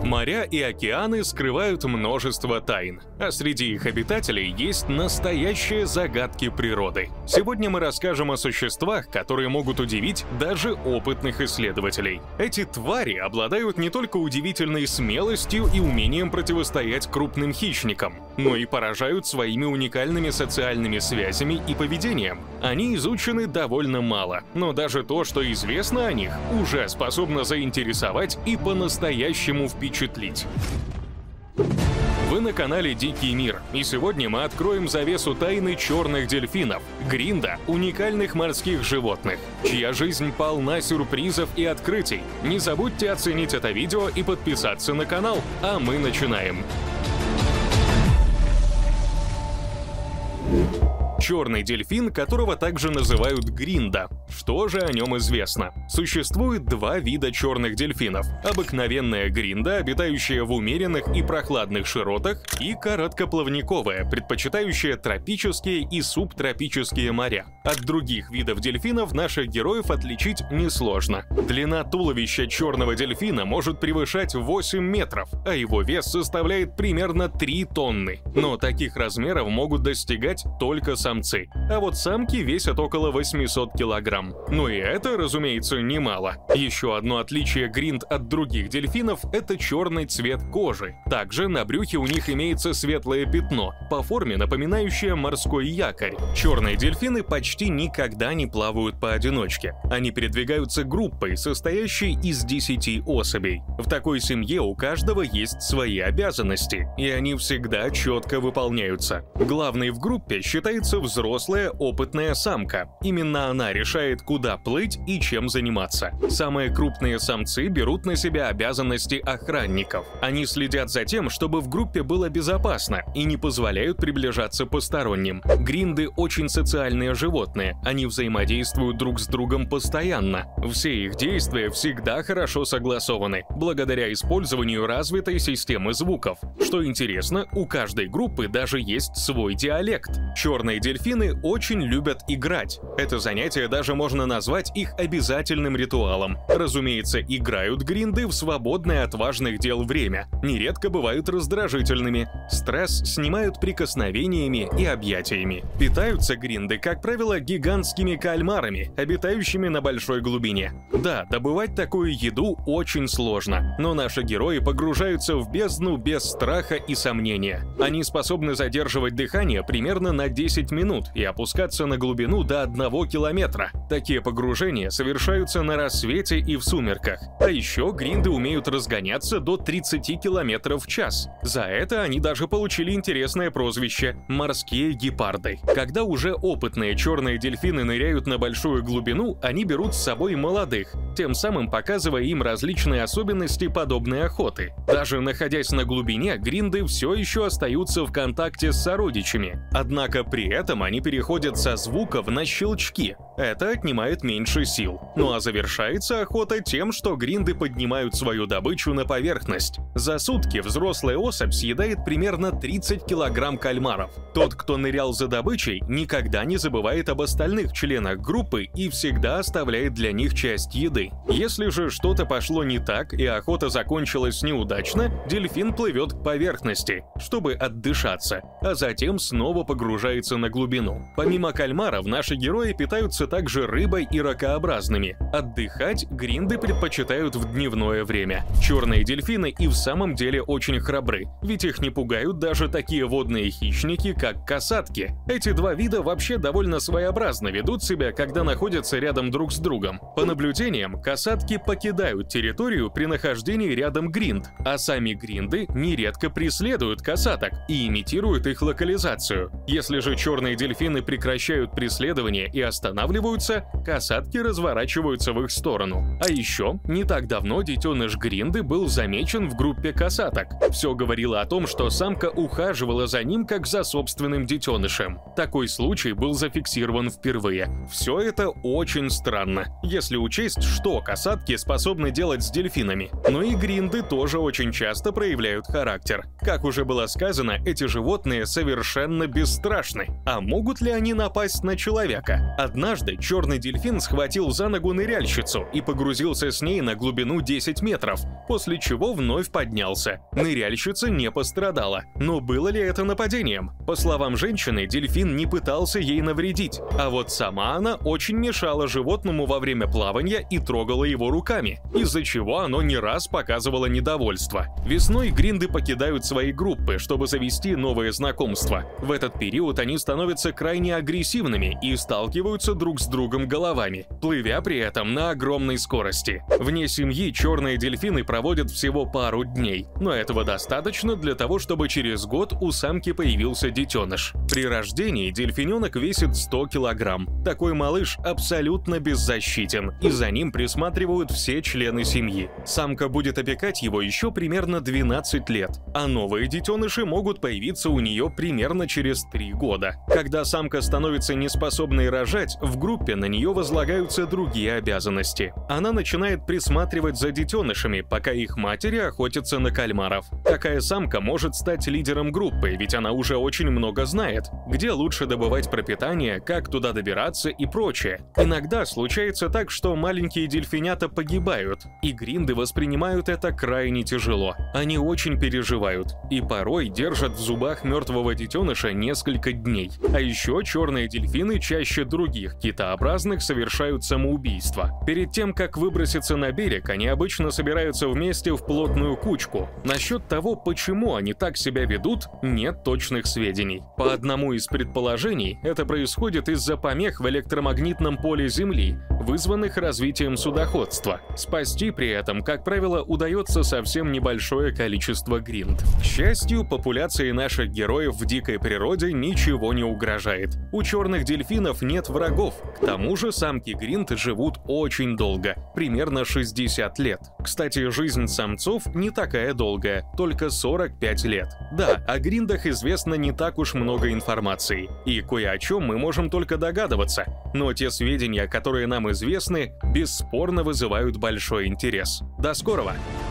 Моря и океаны скрывают множество тайн, а среди их обитателей есть настоящие загадки природы. Сегодня мы расскажем о существах, которые могут удивить даже опытных исследователей. Эти твари обладают не только удивительной смелостью и умением противостоять крупным хищникам, но и поражают своими уникальными социальными связями и поведением. Они изучены довольно мало, но даже то, что известно о них, уже способно заинтересовать и по-настоящему впечатлить. Вы на канале Дикий мир, и сегодня мы откроем завесу тайны черных дельфинов, гринда, уникальных морских животных, чья жизнь полна сюрпризов и открытий. Не забудьте оценить это видео и подписаться на канал, а мы начинаем. Черный дельфин, которого также называют гринда. Что же о нем известно? Существует два вида черных дельфинов. Обыкновенная гринда, обитающая в умеренных и прохладных широтах, и короткоплавниковая, предпочитающая тропические и субтропические моря. От других видов дельфинов наших героев отличить несложно. Длина туловища черного дельфина может превышать 8 метров, а его вес составляет примерно 3 тонны. Но таких размеров могут достигать только самцы, а вот самки весят около 800 килограмм. Ну и это, разумеется, немало. Еще одно отличие гринд от других дельфинов – это черный цвет кожи. Также на брюхе у них имеется светлое пятно, по форме напоминающее морской якорь. Черные дельфины почти никогда не плавают поодиночке. Они передвигаются группой, состоящей из 10 особей. В такой семье у каждого есть свои обязанности, и они всегда четко выполняются. Главной в группе считается взрослая опытная самка. Именно она решает, куда плыть и чем заниматься. Самые крупные самцы берут на себя обязанности охранников. Они следят за тем, чтобы в группе было безопасно, и не позволяют приближаться посторонним. Гринды очень социальные животные, они взаимодействуют друг с другом постоянно. Все их действия всегда хорошо согласованы, благодаря использованию развитой системы звуков. Что интересно, у каждой группы даже есть свой диалект. Черные дельфины очень любят играть. Это занятие даже можно назвать их обязательным ритуалом. Разумеется, играют гринды в свободное от важных дел время. Нередко бывают раздражительными. Стресс снимают прикосновениями и объятиями. Питаются гринды, как правило, гигантскими кальмарами, обитающими на большой глубине. Да, добывать такую еду очень сложно, но наши герои погружаются в бездну без страха и сомнения. Они способны задерживать дыхание примерно на 10 минут и опускаться на глубину до 1 километра. Такие погружения совершаются на рассвете и в сумерках. А еще гринды умеют разгоняться до 30 километров в час. За это они даже получили интересное прозвище – морские гепарды. Когда уже опытные черные дельфины ныряют на большую глубину, они берут с собой молодых, тем самым показывая им различные особенности подобной охоты. Даже находясь на глубине, гринды все еще остаются в контакте с сородичами. Однако при этом они переходят со звуков на щелчки. Это отнимает меньше сил. Ну а завершается охота тем, что гринды поднимают свою добычу на поверхность. За сутки взрослая особь съедает примерно 30 килограмм кальмаров. Тот, кто нырял за добычей, никогда не забывает об остальных членах группы и всегда оставляет для них часть еды. Если же что-то пошло не так и охота закончилась неудачно, дельфин плывет к поверхности, чтобы отдышаться, а затем снова погружается на глубину. Помимо кальмаров, наши герои питаются также рыбой и ракообразными. Отдыхать гринды предпочитают в дневное время. Черные дельфины и в самом деле очень храбры, ведь их не пугают даже такие водные хищники, как касатки. Эти два вида вообще довольно своеобразно ведут себя, когда находятся рядом друг с другом. По наблюдениям, касатки покидают территорию при нахождении рядом гринд, а сами гринды нередко преследуют касаток и имитируют их локализацию. Если же черные дельфины прекращают преследование и останавливаются, касатки разворачиваются в их сторону. А еще, не так давно детеныш гринды был замечен в группе касаток. Все говорило о том, что самка ухаживала за ним как за собственным детенышем. Такой случай был зафиксирован впервые. Все это очень странно, если учесть, что касатки способны делать с дельфинами. Но и гринды тоже очень часто проявляют характер. Как уже было сказано, эти животные совершенно бесстрашны. А А могут ли они напасть на человека? Однажды черный дельфин схватил за ногу ныряльщицу и погрузился с ней на глубину 10 метров, после чего вновь поднялся. Ныряльщица не пострадала. Но было ли это нападением? По словам женщины, дельфин не пытался ей навредить, а вот сама она очень мешала животному во время плавания и трогала его руками, из-за чего оно не раз показывало недовольство. Весной гринды покидают свои группы, чтобы завести новые знакомства. В этот период они становятся крайне агрессивными и сталкиваются друг с другом головами, плывя при этом на огромной скорости. Вне семьи черные дельфины проводят всего пару дней, но этого достаточно для того, чтобы через год у самки появился детеныш. При рождении дельфиненок весит 100 килограмм. Такой малыш абсолютно беззащитен, и за ним присматривают все члены семьи. Самка будет опекать его еще примерно 12 лет, а новые детеныши могут появиться у нее примерно через 3 года. Когда самка становится неспособной рожать, в группе на нее возлагаются другие обязанности. Она начинает присматривать за детенышами, пока их матери охотятся на кальмаров. Такая самка может стать лидером группы, ведь она уже очень много знает, где лучше добывать пропитание, как туда добираться и прочее. Иногда случается так, что маленькие дельфинята погибают, и гринды воспринимают это крайне тяжело. Они очень переживают и порой держат в зубах мертвого детеныша несколько дней. А еще черные дельфины чаще других китообразных совершают самоубийство. Перед тем, как выброситься на берег, они обычно собираются вместе в плотную кучку. Насчет того, почему они так себя ведут, нет точных сведений. По одному из предположений, это происходит из-за помех в электромагнитном поле Земли, вызванных развитием судоходства. Спасти при этом, как правило, удается совсем небольшое количество гринд. К счастью, популяции наших героев в дикой природе ничего не угрожает. У черных дельфинов нет врагов. К тому же самки гринд живут очень долго, примерно 60 лет. Кстати, жизнь самцов не такая долгая, только 45 лет. Да, о гриндах известно не так уж много информации, и кое о чем мы можем только догадываться, но те сведения, которые нам известны, бесспорно вызывают большой интерес. До скорого!